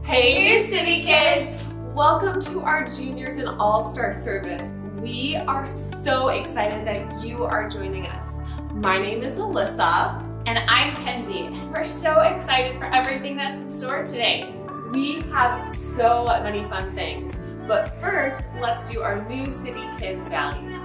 Hey New City Kids! Welcome to our Juniors and All-Star service. We are so excited that you are joining us. My name is Alyssa. And I'm Kenzie, and we're so excited for everything that's in store today. We have so many fun things, but first, let's do our New City Kids values.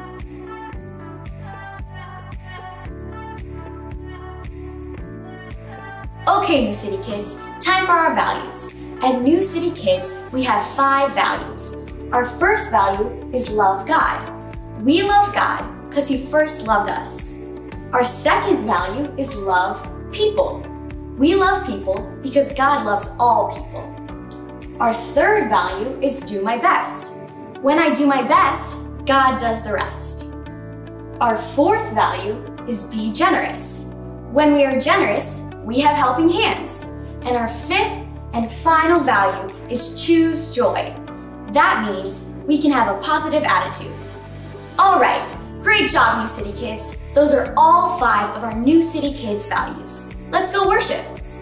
Okay, New City Kids, time for our values. At New City Kids, we have 5 values. Our first value is love God. We love God because He first loved us. Our second value is love people. We love people because God loves all people. Our third value is do my best. When I do my best, God does the rest. Our fourth value is be generous. When we are generous, we have helping hands. And our fifth and final value is choose joy. That means we can have a positive attitude. All right, great job, New City Kids. Those are all 5 of our New City Kids values. Let's go worship.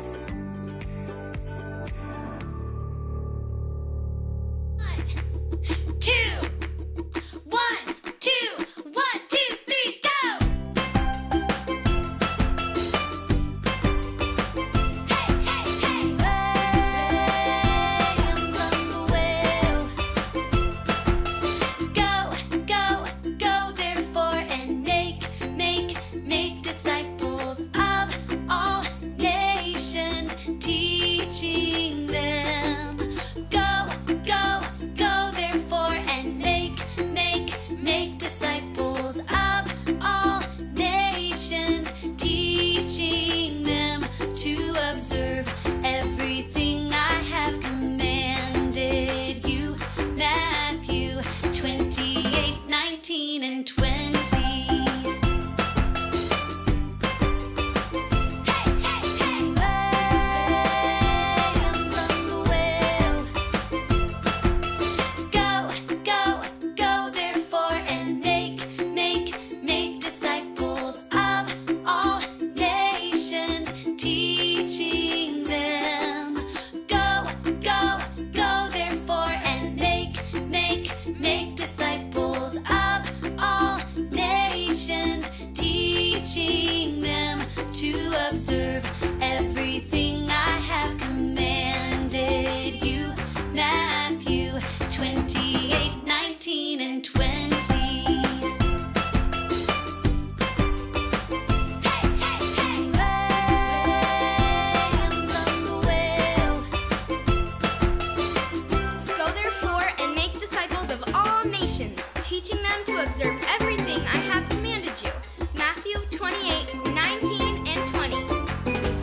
Observe everything I have commanded you. Matthew 28, 19, and 20. Go therefore and make disciples of all nations, teaching them to observe everything I have commanded you. Matthew 28, 19, and 20.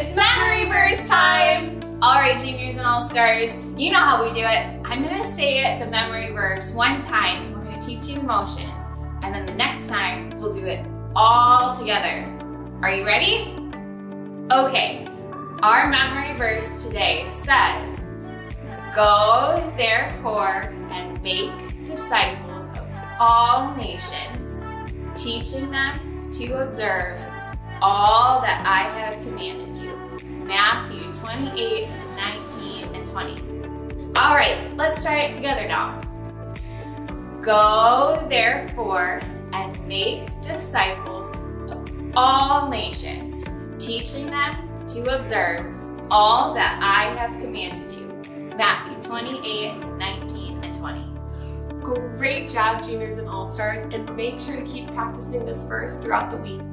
It's memory verse time! All right, juniors and all-stars, you know how we do it. I'm gonna say the memory verse one time. We're gonna teach you the motions. And then the next time, we'll do it all together. Are you ready? Okay, our memory verse today says, "Go therefore and make disciples of all nations, teaching them to observe all that I have commanded you." Matthew 28, 19, and 20. All right, let's try it together now. Go therefore and make disciples of all nations, teaching them to observe all that I have commanded you. Matthew 28, 19, and 20. Great job, juniors and all-stars, and make sure to keep practicing this verse throughout the week.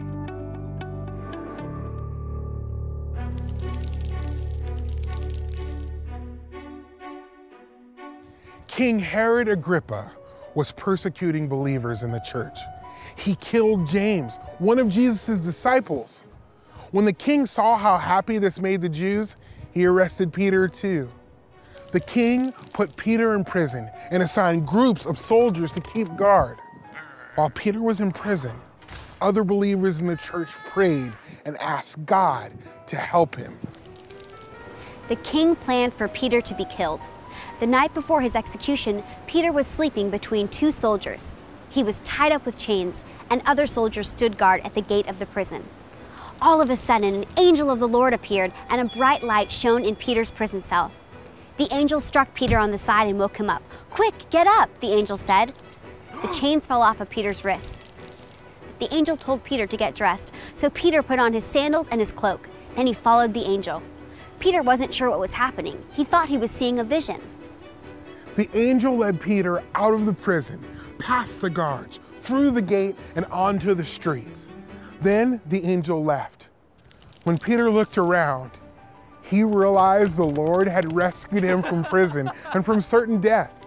King Herod Agrippa was persecuting believers in the church. He killed James, one of Jesus' disciples. When the king saw how happy this made the Jews, he arrested Peter too. The king put Peter in prison and assigned groups of soldiers to keep guard. While Peter was in prison, other believers in the church prayed and asked God to help him. The king planned for Peter to be killed. The night before his execution, Peter was sleeping between two soldiers. He was tied up with chains, and other soldiers stood guard at the gate of the prison. All of a sudden, an angel of the Lord appeared, and a bright light shone in Peter's prison cell. The angel struck Peter on the side and woke him up. "Quick, get up," the angel said. The chains fell off of Peter's wrists. The angel told Peter to get dressed, so Peter put on his sandals and his cloak. Then he followed the angel. Peter wasn't sure what was happening. He thought he was seeing a vision. The angel led Peter out of the prison, past the guards, through the gate, and onto the streets. Then the angel left. When Peter looked around, he realized the Lord had rescued him from prison and from certain death.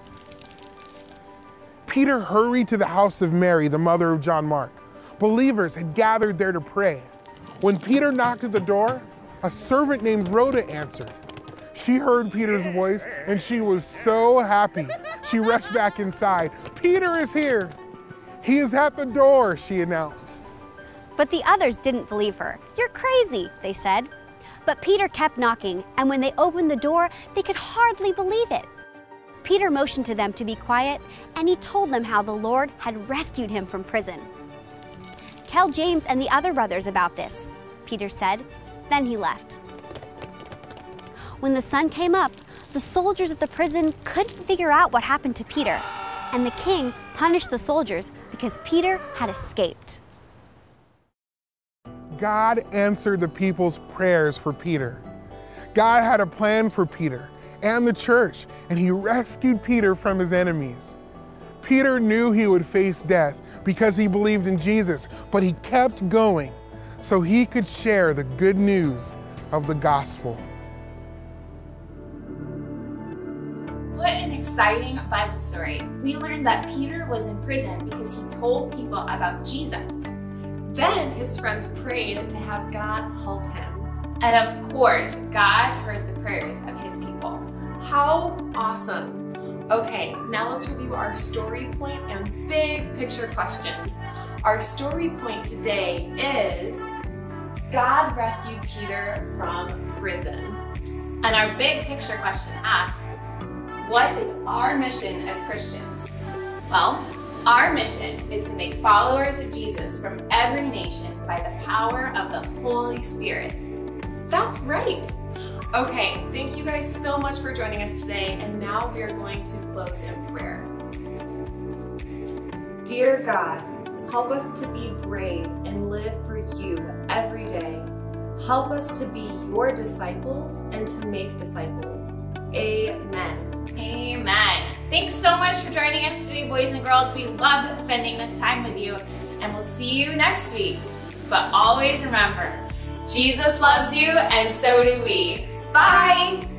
Peter hurried to the house of Mary, the mother of John Mark. Believers had gathered there to pray. When Peter knocked at the door, a servant named Rhoda answered. She heard Peter's voice and she was so happy. She rushed back inside. "Peter is here. He is at the door," she announced. But the others didn't believe her. "You're crazy," they said. But Peter kept knocking, and when they opened the door, they could hardly believe it. Peter motioned to them to be quiet, and he told them how the Lord had rescued him from prison. "Tell James and the other brothers about this," Peter said. Then he left. When the sun came up, the soldiers at the prison couldn't figure out what happened to Peter, and the king punished the soldiers because Peter had escaped. God answered the people's prayers for Peter. God had a plan for Peter and the church, and he rescued Peter from his enemies. Peter knew he would face death because he believed in Jesus, but he kept going so he could share the good news of the gospel. What an exciting Bible story. We learned that Peter was in prison because he told people about Jesus. Then his friends prayed to have God help him. And of course, God heard the prayers of his people. How awesome. Okay, now let's review our story point and big picture question. Our story point today is God rescued Peter from prison. And our big picture question asks, what is our mission as Christians? Well, our mission is to make followers of Jesus from every nation by the power of the Holy Spirit. That's right. Okay, thank you guys so much for joining us today, and now we are going to close in prayer. Dear God, help us to be brave and live for you every day. Help us to be your disciples and to make disciples. Amen. Amen. Thanks so much for joining us today, boys and girls. We loved spending this time with you, and we'll see you next week. But always remember, Jesus loves you, and so do we. Bye!